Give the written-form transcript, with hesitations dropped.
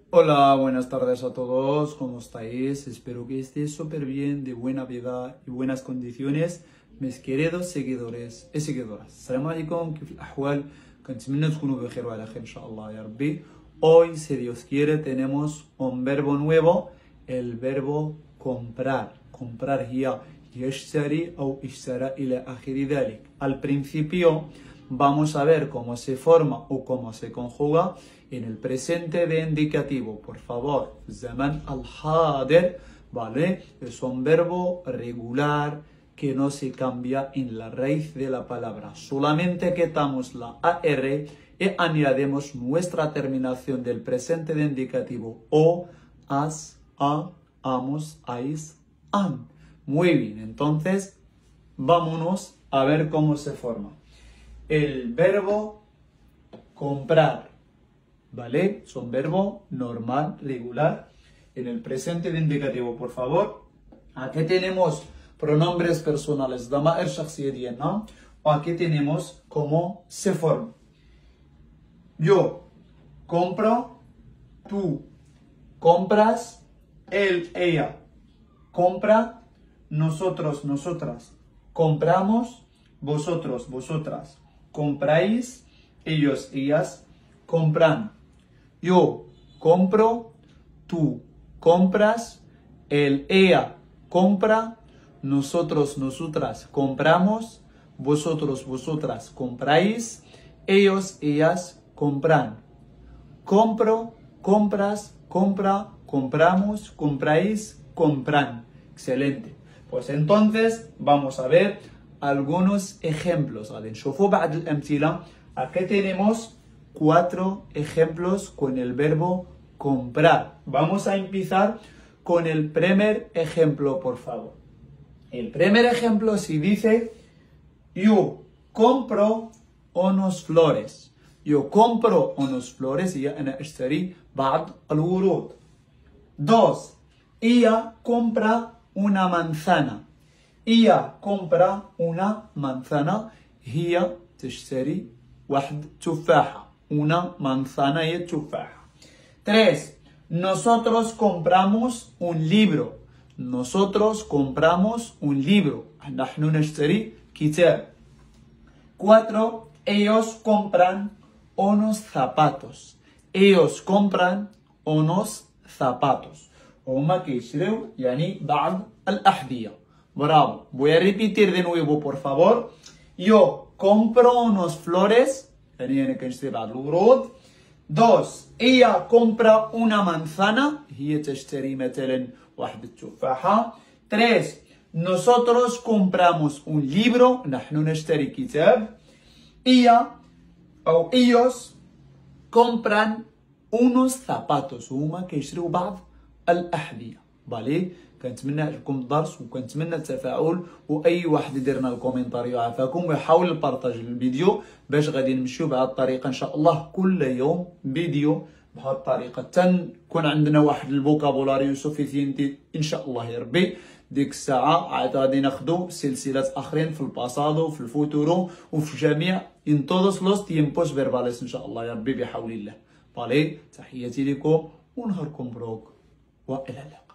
Hola, buenas tardes a todos, ¿cómo estáis? Espero que estéis súper bien, de buena vida y buenas condiciones, mis queridos seguidores y seguidoras. Assalamu alaikum, كيف الأحوال؟ كنتمنى تكونوا بخير وعلى خير إن شاء الله يا ربي. Hoy, si Dios quiere, tenemos un verbo nuevo, el verbo comprar. Comprar هي يشتري أو اشترى إلى آخر ذلك. Al principio vamos a ver cómo se forma o cómo se conjuga en el presente de indicativo. Por favor, zaman al-hadir, ¿vale? Es un verbo regular que no se cambia en la raíz de la palabra. Solamente quitamos la AR y añadimos nuestra terminación del presente de indicativo. O, as, a, amos, ais, an. Muy bien, entonces vámonos a ver cómo se forma. El verbo comprar, ¿vale? Es un verbo normal, regular, en el presente de indicativo, por favor. Aquí tenemos pronombres personales, ضمائر شخصية ديالنا, o aquí tenemos cómo se forma. Yo compro, tú compras, él, ella compra, nosotros, nosotras compramos, vosotros, vosotras compráis, ellos, ellas compran. Yo compro, tú compras, él, ella compra, nosotros, nosotras compramos, vosotros, vosotras compráis, ellos, ellas compran. Compro, compras, compra, compramos, compráis, compran. Excelente. Pues entonces vamos a ver algunos ejemplos. Aquí tenemos 4 ejemplos con el verbo comprar. Vamos a empezar con el primer ejemplo, por favor. El primer ejemplo se dice: yo compro unos flores. Yo compro unos flores. Y أنا أشتري بعض الورود. 2. Ella compra una manzana. Ella compra una manzana. هي تشتري واحد تفاحة. Una manzana y تفاحة. 3. Nosotros compramos un libro. Nosotros compramos un libro. نحن نشتري كتاب. 4. Ellos compran unos zapatos. Ellos compran unos zapatos. هما كيشتريو يعني بعض الأحذية. Bravo. Voy a repetir de nuevo, por favor. Yo compro unos flores. يعني أنا كنشتري بعض الورود. 2. Ella compra una manzana. هي تشتري مثلا واحد التفاحة. 3. Nosotros compramos un libro. نحن نشتري كتاب. Ella أو ellos compran unos zapatos. هما كيشتريو بعض الأحذية. بالي كنتمنى يعجبكم الدرس وكنتمنى التفاعل واي واحد يدير لنا الكومنتار يعافاكم ويحاول البارطاج الفيديو باش غادي نمشيو بهذه الطريقه ان شاء الله كل يوم فيديو بهذه الطريقه تنكون عندنا واحد الفوكابولاريو سوفيسينتي ان شاء الله يا ربي. ديك الساعه عاد غادي ناخذوا سلسلات اخرين في الباسادو في الفوتورو وفي جميع ان todos los tiempos verbales ان شاء الله يا ربي بحول الله. بالي تحياتي لكم ونهاركم مبروك والى اللقاء.